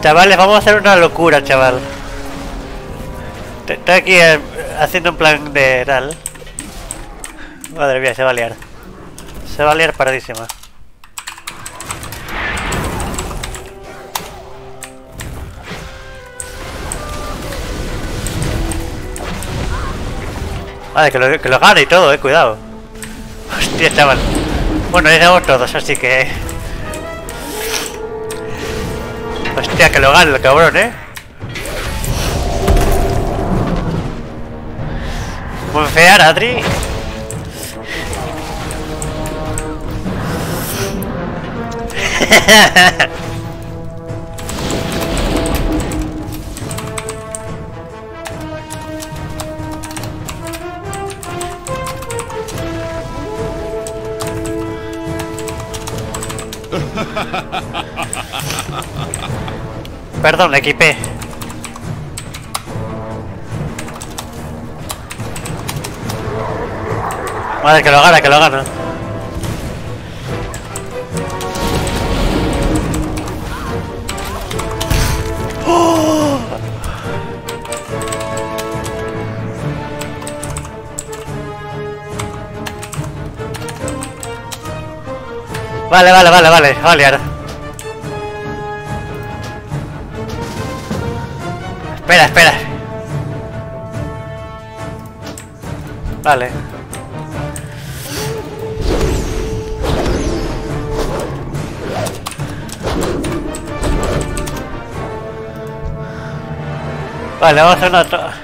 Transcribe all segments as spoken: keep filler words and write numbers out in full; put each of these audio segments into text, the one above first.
Chavales, vamos a hacer una locura, chaval. Estoy aquí eh, haciendo un plan de tal. Madre mía, se va a liar. Se va a liar paradísima. Vale, que lo, que lo gane y todo, eh, cuidado. Hostia, chaval. Bueno, ya estamos todos, así que... Hostia, que lo gane el cabrón, eh. Buen fear, Adri. Perdón, equipé. Madre, que lo gana, que lo gana. ¡Oh! Vale, vale, vale, vale, vale, ahora. Espera, espera. Vale. Vale, vamos a hacer una otra.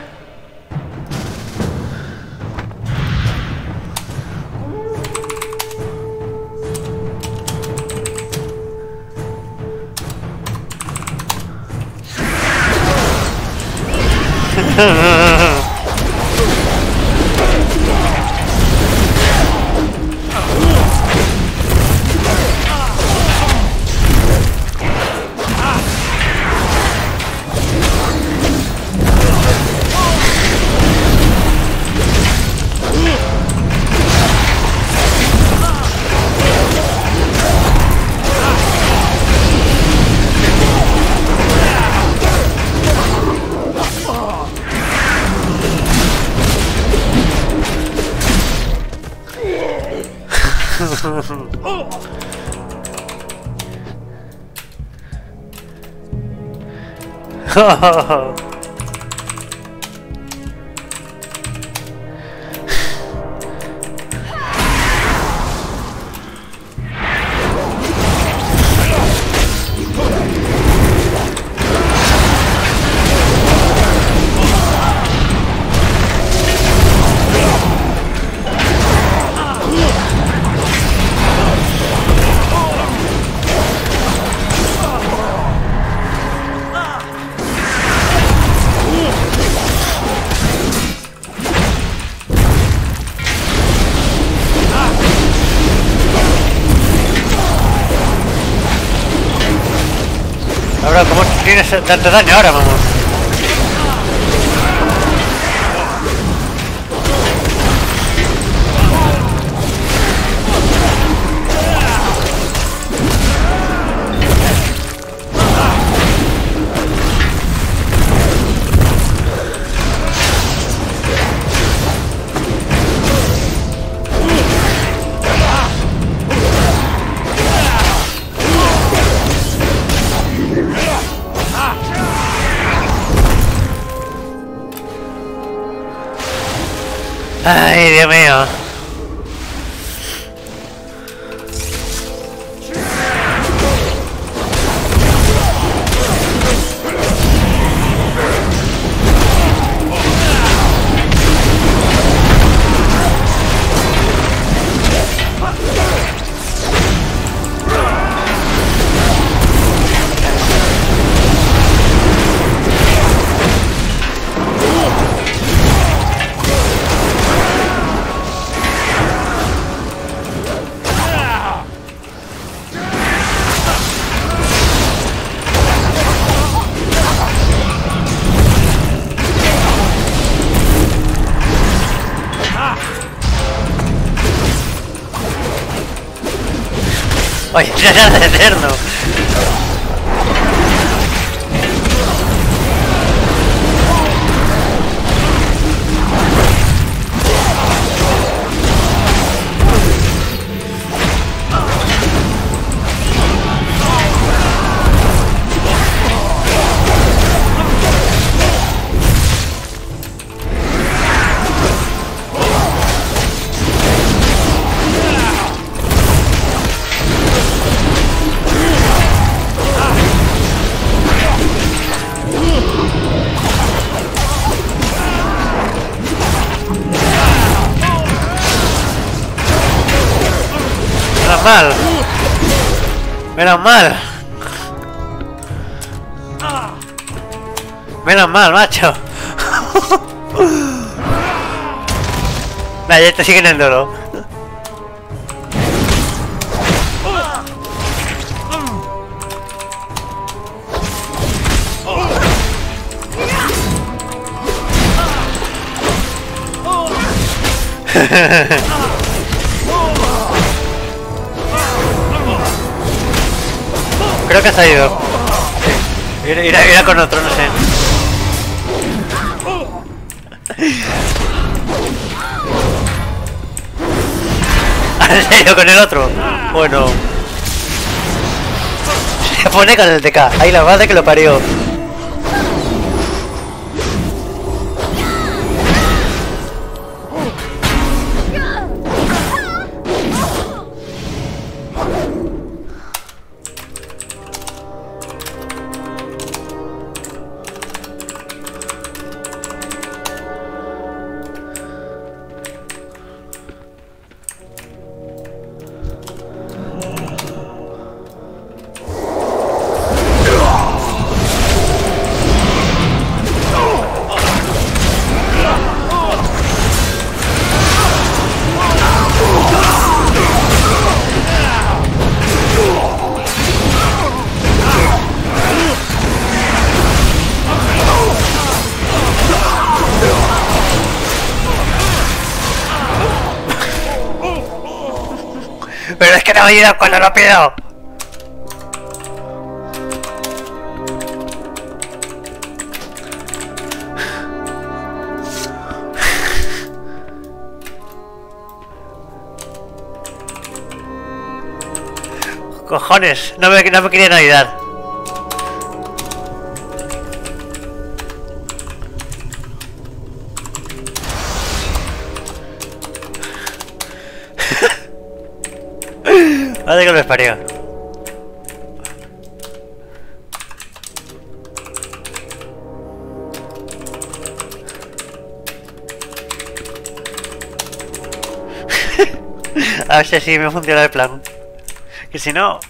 Oh. Ahora, ¿cómo tienes tanto daño ahora, vamos? Ay, Dios mío. Oye, ya es eterno. mal. Menos mal. Menos mal, macho. Nah, ya te siguen el dolo. Creo que ha salido. Irá, irá, irá con otro, no sé. ¿En serio con el otro? Bueno. Se pone con el T K. Ahí la madre que lo parió. Pero es que no me ayuda cuando lo pido. Cojones, no me, no me querían ayudar. Madre que me parió. A ver si así me funciona el plan. Que si no...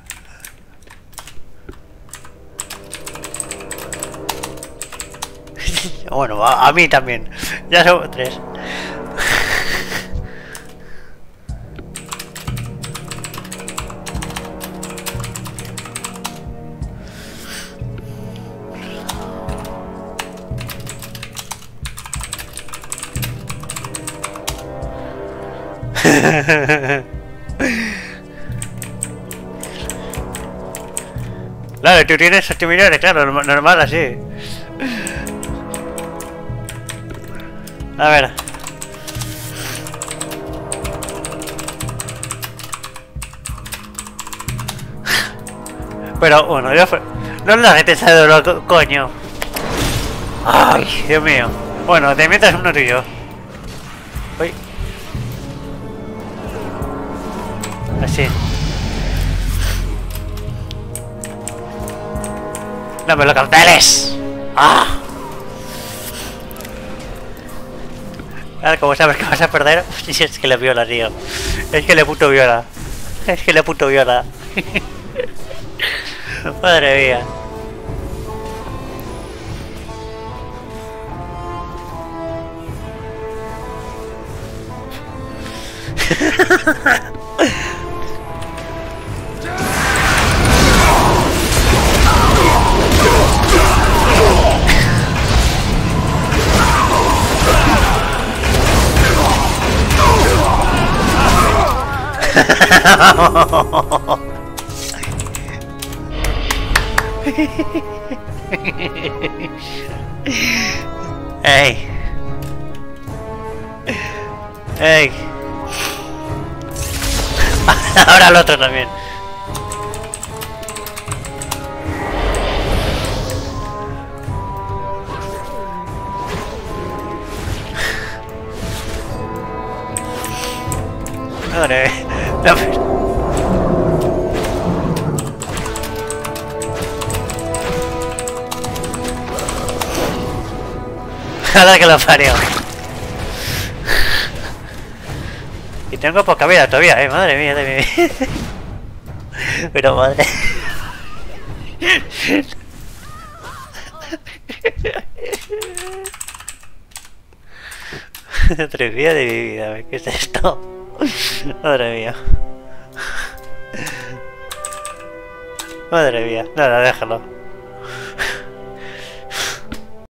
Bueno, a, a mí también. Ya somos tres. Claro, tú tienes ocho millones, claro, normal así. A ver. Pero bueno, yo fue... No la gente sabe lo co coño. Ay, Dios mío. Bueno, te metas uno tuyo. Uy. Así. No me lo canceles. ¡Ah! Ahora, como sabes que vas a perder, si es que le viola, tío. Es que le puto viola. Es que le puto viola. Madre mía. Ey. Ey. Ahora el otro también. Madre. No, pero... Ojalá que lo parió. tengo poca vida todavía, eh, madre mía de mi vida. Pero madre. Atrevida de mi vida, ¿qué es esto? Madre mía. Madre mía, nada, déjalo.